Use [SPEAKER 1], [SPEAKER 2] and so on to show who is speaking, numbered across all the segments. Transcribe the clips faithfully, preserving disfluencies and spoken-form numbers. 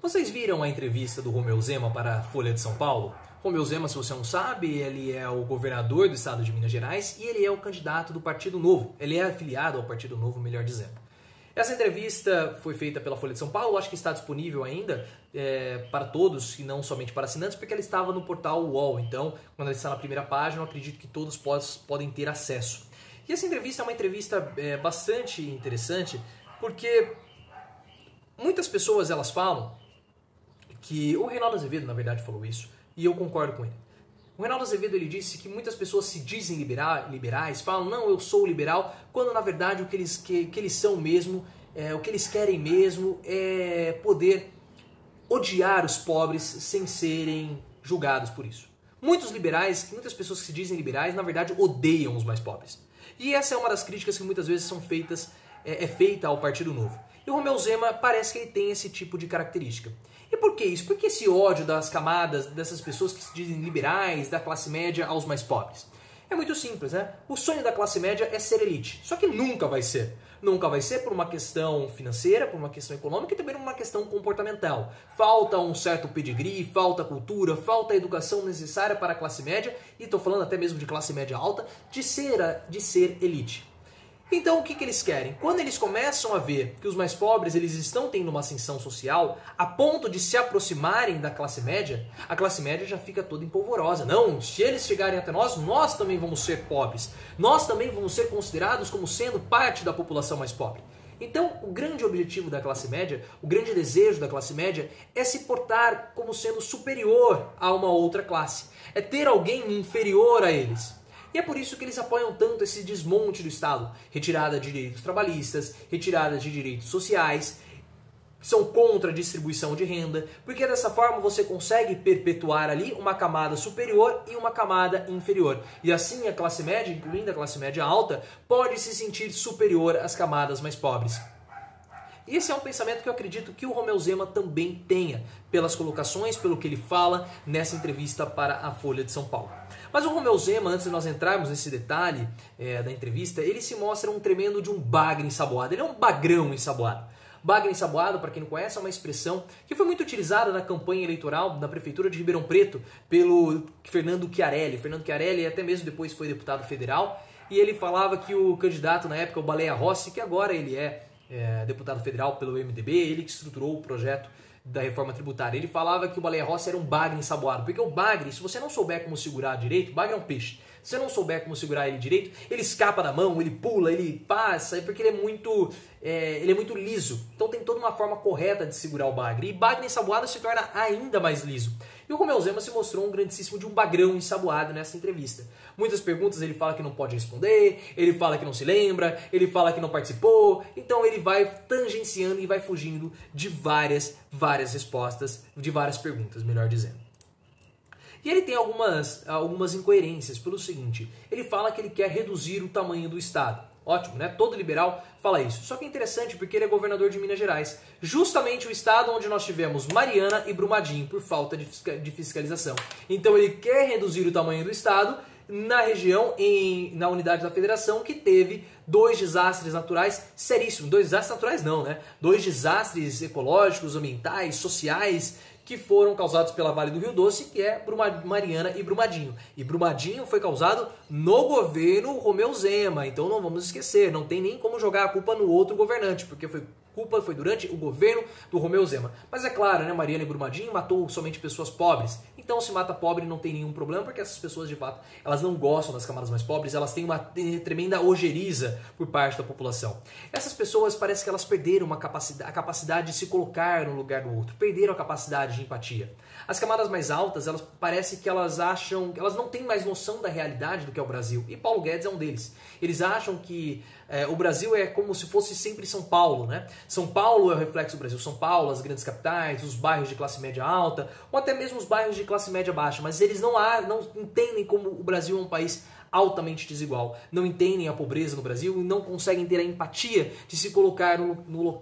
[SPEAKER 1] Vocês viram a entrevista do Romeu Zema para a Folha de São Paulo? Romeu Zema, se você não sabe, ele é o governador do estado de Minas Gerais e ele é o candidato do Partido Novo. Ele é afiliado ao Partido Novo, melhor dizendo. Essa entrevista foi feita pela Folha de São Paulo, acho que está disponível ainda é, para todos e não somente para assinantes, porque ela estava no portal U O L. Então, quando ela está na primeira página, eu acredito que todos podem ter acesso. E essa entrevista é uma entrevista é, bastante interessante, porque muitas pessoas elas falam que o Reinaldo Azevedo, na verdade, falou isso, e eu concordo com ele. O Reinaldo Azevedo ele disse que muitas pessoas se dizem libera liberais, falam, não, eu sou liberal, quando na verdade o que eles, que, que eles são mesmo, é, o que eles querem mesmo é poder odiar os pobres sem serem julgados por isso. Muitos liberais, muitas pessoas que se dizem liberais, na verdade odeiam os mais pobres. E essa é uma das críticas que muitas vezes são feitas, é, é feita ao Partido Novo. E o Romeu Zema parece que ele tem esse tipo de característica. E por que isso? Por que esse ódio das camadas, dessas pessoas que se dizem liberais, da classe média aos mais pobres? É muito simples, né? O sonho da classe média é ser elite. Só que nunca vai ser. Nunca vai ser por uma questão financeira, por uma questão econômica e também por uma questão comportamental. Falta um certo pedigree, falta cultura, falta a educação necessária para a classe média, e estou falando até mesmo de classe média alta, de ser, a, de ser elite. Então o que, que eles querem? Quando eles começam a ver que os mais pobres eles estão tendo uma ascensão social a ponto de se aproximarem da classe média, a classe média já fica toda empolvorosa. Não, se eles chegarem até nós, nós também vamos ser pobres. Nós também vamos ser considerados como sendo parte da população mais pobre. Então o grande objetivo da classe média, o grande desejo da classe média é se portar como sendo superior a uma outra classe. É ter alguém inferior a eles. E é por isso que eles apoiam tanto esse desmonte do Estado. Retirada de direitos trabalhistas, retirada de direitos sociais, são contra a distribuição de renda, porque dessa forma você consegue perpetuar ali uma camada superior e uma camada inferior. E assim a classe média, incluindo a classe média alta, pode se sentir superior às camadas mais pobres. E esse é um pensamento que eu acredito que o Romeu Zema também tenha, pelas colocações, pelo que ele fala nessa entrevista para a Folha de São Paulo. Mas o Romeu Zema, antes de nós entrarmos nesse detalhe é, da entrevista, ele se mostra um tremendo de um bagre ensaboado. Ele é um bagrão ensaboado. Bagre ensaboado, para quem não conhece, é uma expressão que foi muito utilizada na campanha eleitoral da Prefeitura de Ribeirão Preto pelo Fernando Chiarelli. Fernando Chiarelli até mesmo depois foi deputado federal e ele falava que o candidato na época, o Baleia Rossi, que agora ele é, é deputado federal pelo M D B, ele que estruturou o projeto da reforma tributária. Ele falava que o Baleia Rossi era um bagre ensaboado, porque o bagre, se você não souber como segurar direito, o bagre é um peixe. Se você não souber como segurar ele direito, ele escapa da mão, ele pula, ele passa, porque ele é muito, é, ele é muito liso. Então tem toda uma forma correta de segurar o bagre. E bagre ensaboado se torna ainda mais liso. E o Romeu Zema se mostrou um grandíssimo de um bagrão ensaboado nessa entrevista. Muitas perguntas ele fala que não pode responder, ele fala que não se lembra, ele fala que não participou. Então ele vai tangenciando e vai fugindo de várias, várias respostas, de várias perguntas, melhor dizendo. E ele tem algumas, algumas incoerências pelo seguinte, ele fala que ele quer reduzir o tamanho do Estado. Ótimo, né? Todo liberal fala isso. Só que é interessante porque ele é governador de Minas Gerais. Justamente o estado onde nós tivemos Mariana e Brumadinho por falta de fiscalização. Então ele quer reduzir o tamanho do estado na região, em, na unidade da federação, que teve dois desastres naturais seríssimos. Dois desastres naturais não, né? Dois desastres ecológicos, ambientais, sociais, que foram causados pela Vale do Rio Doce, que é Mariana e Brumadinho. E Brumadinho foi causado no governo Romeu Zema, então não vamos esquecer, não tem nem como jogar a culpa no outro governante, porque foi culpa foi durante o governo do Romeu Zema. Mas é claro, né, Mariana e Brumadinho matou somente pessoas pobres. Então se mata pobre não tem nenhum problema, porque essas pessoas de fato, elas não gostam das camadas mais pobres, elas têm uma tremenda ojeriza por parte da população. Essas pessoas parece que elas perderam uma capacidade, a capacidade de se colocar no lugar do outro, perderam a capacidade de empatia. As camadas mais altas, elas parece que elas acham, elas não têm mais noção da realidade do que é o Brasil. E Paulo Guedes é um deles. Eles acham que é, o Brasil é como se fosse sempre São Paulo, né? São Paulo é o reflexo do Brasil. São Paulo, as grandes capitais, os bairros de classe média alta, ou até mesmo os bairros de classe média baixa. Mas eles não, há, não entendem como o Brasil é um país altamente desigual. Não entendem a pobreza no Brasil e não conseguem ter a empatia de se colocar no, no local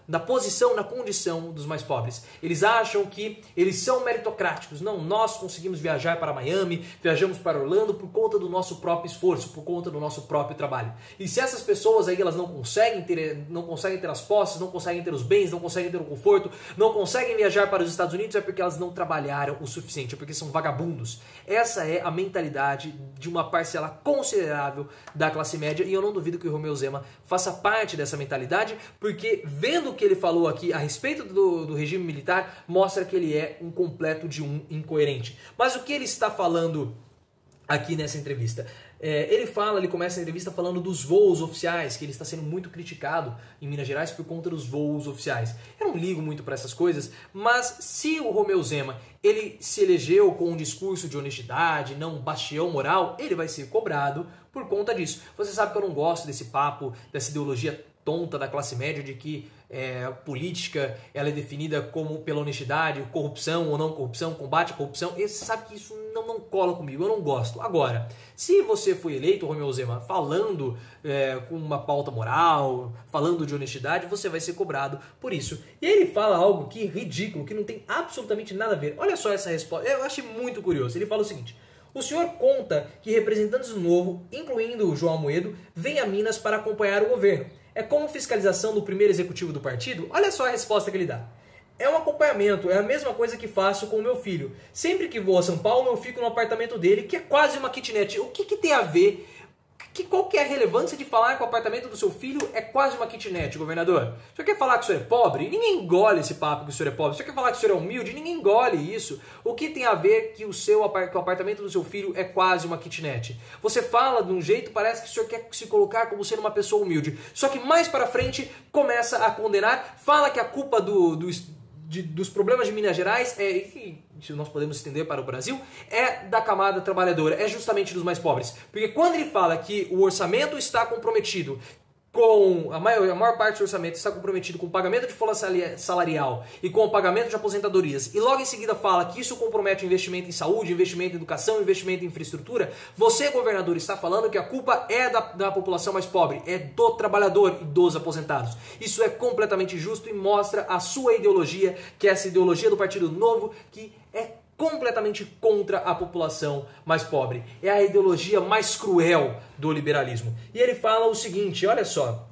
[SPEAKER 1] na posição, na condição dos mais pobres. Eles acham que eles são meritocráticos. Não, nós conseguimos viajar para Miami, viajamos para Orlando por conta do nosso próprio esforço, por conta do nosso próprio trabalho. E se essas pessoas aí elas não conseguem ter, não conseguem ter as posses, não conseguem ter os bens, não conseguem ter o conforto, não conseguem viajar para os Estados Unidos, é porque elas não trabalharam o suficiente, é porque são vagabundos. Essa é a mentalidade de uma parcela considerável da classe média e eu não duvido que o Romeu Zema faça parte dessa mentalidade, porque vendo o que ele falou aqui a respeito do, do regime militar, mostra que ele é um completo de um incoerente. Mas o que ele está falando aqui nessa entrevista? É, ele fala, ele começa a entrevista falando dos voos oficiais, que ele está sendo muito criticado em Minas Gerais por conta dos voos oficiais. Eu não ligo muito para essas coisas, mas se o Romeu Zema ele se elegeu com um discurso de honestidade, não bastião moral, ele vai ser cobrado por conta disso. Você sabe que eu não gosto desse papo, dessa ideologia tonta da classe média de que é, a política ela é definida como pela honestidade, corrupção ou não corrupção, combate à corrupção. E você sabe que isso não, não cola comigo, eu não gosto. Agora, se você foi eleito, Romeu Zema, falando é, com uma pauta moral, falando de honestidade, você vai ser cobrado por isso. E aí ele fala algo que é ridículo, que não tem absolutamente nada a ver. Olha só essa resposta, eu achei muito curioso. Ele fala o seguinte: o senhor conta que representantes do Novo, incluindo o João Amoedo, vêm a Minas para acompanhar o governo. É como fiscalização do primeiro executivo do partido? Olha só a resposta que ele dá. É um acompanhamento, é a mesma coisa que faço com o meu filho. Sempre que vou a São Paulo, eu fico no apartamento dele, que é quase uma kitnet. O que, que tem a ver? Que, qual que é a relevância de falar que o apartamento do seu filho é quase uma kitnet, governador? O senhor quer falar que o senhor é pobre? Ninguém engole esse papo que o senhor é pobre. O senhor quer falar que o senhor é humilde? Ninguém engole isso. O que tem a ver que o, seu, que o apartamento do seu filho é quase uma kitnet? Você fala de um jeito, parece que o senhor quer se colocar como sendo uma pessoa humilde. Só que mais para frente começa a condenar, fala que a culpa do... do De, dos problemas de Minas Gerais, é, e, se nós podemos estender para o Brasil, é da camada trabalhadora, é justamente dos mais pobres. Porque quando ele fala que o orçamento está comprometido com, a maior, a maior parte do orçamento está comprometido com o pagamento de folha salarial e com o pagamento de aposentadorias, e logo em seguida fala que isso compromete o investimento em saúde, investimento em educação, investimento em infraestrutura, você, governador, está falando que a culpa é da, da população mais pobre, é do trabalhador e dos aposentados. Isso é completamente justo e mostra a sua ideologia, que é essa ideologia do Partido Novo, que é completamente contra a população mais pobre. É a ideologia mais cruel do liberalismo. E ele fala o seguinte, olha só.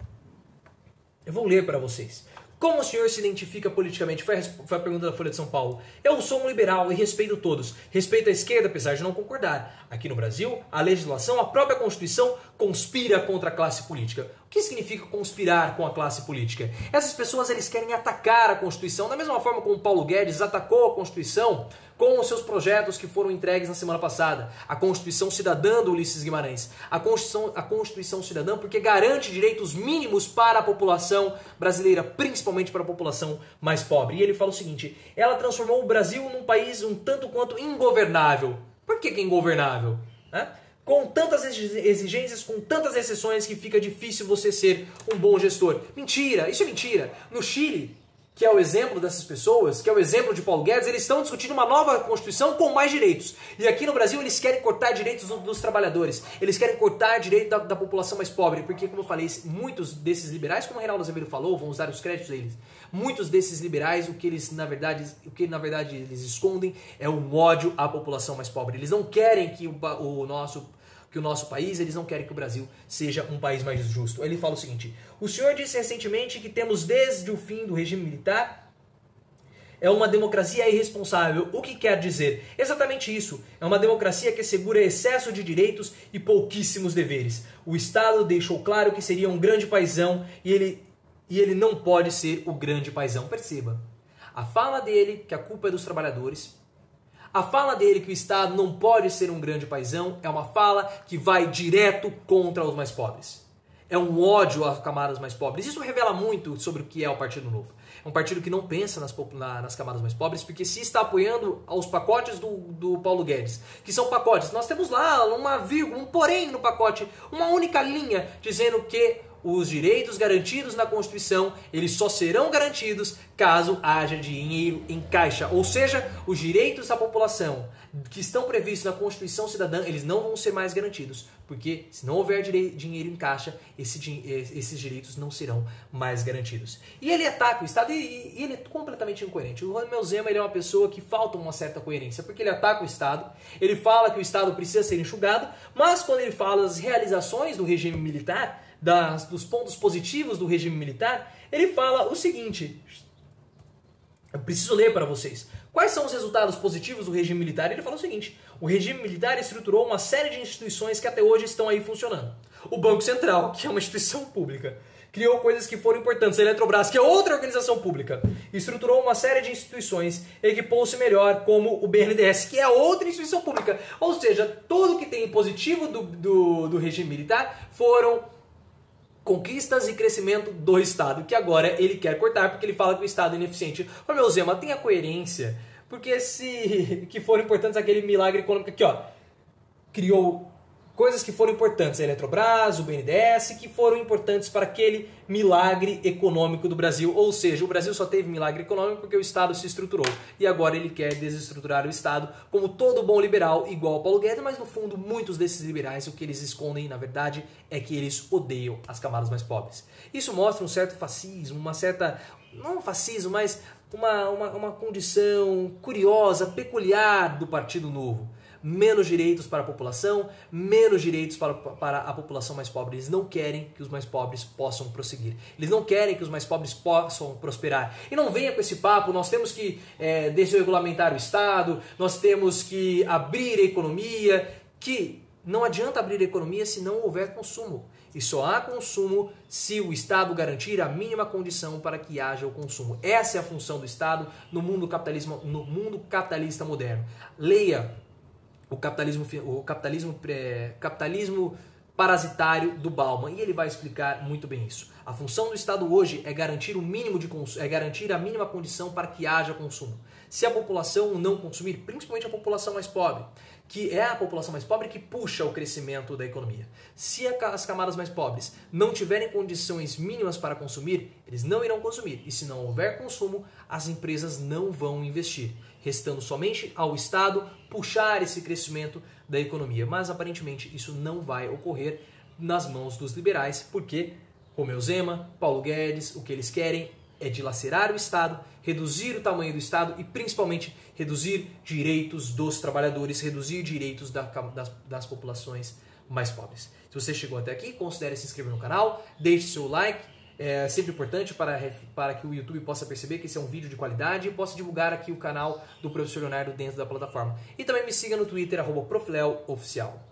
[SPEAKER 1] Eu vou ler para vocês. Como o senhor se identifica politicamente? Foi a, foi a pergunta da Folha de São Paulo. Eu sou um liberal e respeito todos. Respeito a esquerda, apesar de não concordar. Aqui no Brasil, a legislação, a própria Constituição, conspira contra a classe política. O que significa conspirar com a classe política? Essas pessoas eles querem atacar a Constituição, da mesma forma como Paulo Guedes atacou a Constituição com os seus projetos que foram entregues na semana passada. A Constituição Cidadã do Ulisses Guimarães. A Constituição, a Constituição Cidadã porque garante direitos mínimos para a população brasileira, principalmente para a população mais pobre. E ele fala o seguinte, ela transformou o Brasil num país um tanto quanto ingovernável. Por que que é ingovernável? Né? Com tantas exigências, com tantas exceções que fica difícil você ser um bom gestor. Mentira, isso é mentira. No Chile, que é o exemplo dessas pessoas, que é o exemplo de Paulo Guedes, eles estão discutindo uma nova Constituição com mais direitos. E aqui no Brasil eles querem cortar direitos dos, dos trabalhadores, eles querem cortar direito da, da população mais pobre, porque, como eu falei, muitos desses liberais, como o Reinaldo Azevedo falou, vamos dar os créditos a eles, muitos desses liberais, o que eles, na verdade, o que na verdade eles escondem é um ódio à população mais pobre. Eles não querem que o, o nosso... que o nosso país, eles não querem que o Brasil seja um país mais justo. Ele fala o seguinte, o senhor disse recentemente que temos desde o fim do regime militar é uma democracia irresponsável. O que quer dizer? Exatamente isso. É uma democracia que assegura excesso de direitos e pouquíssimos deveres. O Estado deixou claro que seria um grande paizão e ele, e ele não pode ser o grande paizão. Perceba, a fala dele que a culpa é dos trabalhadores, a fala dele que o Estado não pode ser um grande paizão é uma fala que vai direto contra os mais pobres. É um ódio às camadas mais pobres. Isso revela muito sobre o que é o Partido Novo. É um partido que não pensa nas, nas camadas mais pobres, porque se está apoiando aos pacotes do, do Paulo Guedes, que são pacotes. Nós temos lá uma vírgula, um porém no pacote, uma única linha dizendo que os direitos garantidos na Constituição, eles só serão garantidos caso haja dinheiro em caixa. Ou seja, os direitos da população que estão previstos na Constituição Cidadã, eles não vão ser mais garantidos. Porque se não houver dinheiro em caixa, esse, esses direitos não serão mais garantidos. E ele ataca o Estado e, e ele é completamente incoerente. O Romeu Zema ele é uma pessoa que falta uma certa coerência, porque ele ataca o Estado, ele fala que o Estado precisa ser enxugado, mas quando ele fala das realizações do regime militar, das, dos pontos positivos do regime militar, ele fala o seguinte, eu preciso ler para vocês. Quais são os resultados positivos do regime militar? Ele fala o seguinte, o regime militar estruturou uma série de instituições que até hoje estão aí funcionando. O Banco Central, que é uma instituição pública, criou coisas que foram importantes. A Eletrobras, que é outra organização pública, estruturou uma série de instituições, equipou-se melhor, como o B N D E S, que é outra instituição pública. Ou seja, tudo que tem positivo do, do, do regime militar foram conquistas e crescimento do Estado, que agora ele quer cortar porque ele fala que o Estado é ineficiente. Romeu Zema, tenha coerência, porque se que foram importantes aquele milagre econômico aqui, ó, criou coisas que foram importantes, a Eletrobras, o B N D E S, que foram importantes para aquele milagre econômico do Brasil. Ou seja, o Brasil só teve milagre econômico porque o Estado se estruturou. E agora ele quer desestruturar o Estado, como todo bom liberal, igual ao Paulo Guedes, mas no fundo, muitos desses liberais, o que eles escondem, na verdade, é que eles odeiam as camadas mais pobres. Isso mostra um certo fascismo, uma certa, não fascismo, mas uma, uma, uma condição curiosa, peculiar do Partido Novo. Menos direitos para a população, menos direitos para, para a população mais pobre. Eles não querem que os mais pobres possam prosseguir. Eles não querem que os mais pobres possam prosperar. E não venha com esse papo, nós temos que é, desregulamentar o Estado, nós temos que abrir a economia, que não adianta abrir a economia se não houver consumo. E só há consumo se o Estado garantir a mínima condição para que haja o consumo. Essa é a função do Estado no mundo, capitalismo, no mundo capitalista moderno. Leia o capitalismo, o capitalismo, é, capitalismo parasitário do Bauman, e ele vai explicar muito bem isso. A função do Estado hoje é garantir o mínimo de consumo, é garantir a mínima condição para que haja consumo. Se a população não consumir, principalmente a população mais pobre, que é a população mais pobre que puxa o crescimento da economia. Se as camadas mais pobres não tiverem condições mínimas para consumir, eles não irão consumir. E se não houver consumo, as empresas não vão investir, restando somente ao Estado puxar esse crescimento da economia. Mas aparentemente isso não vai ocorrer nas mãos dos liberais, porque Romeu Zema, Paulo Guedes, o que eles querem é dilacerar o Estado, reduzir o tamanho do Estado e principalmente reduzir direitos dos trabalhadores, reduzir direitos da, das, das populações mais pobres. Se você chegou até aqui, considere se inscrever no canal, deixe seu like, é sempre importante para, para que o YouTube possa perceber que esse é um vídeo de qualidade e possa divulgar aqui o canal do Professor Leonardo dentro da plataforma. E também me siga no Twitter, arroba Profileo Oficial.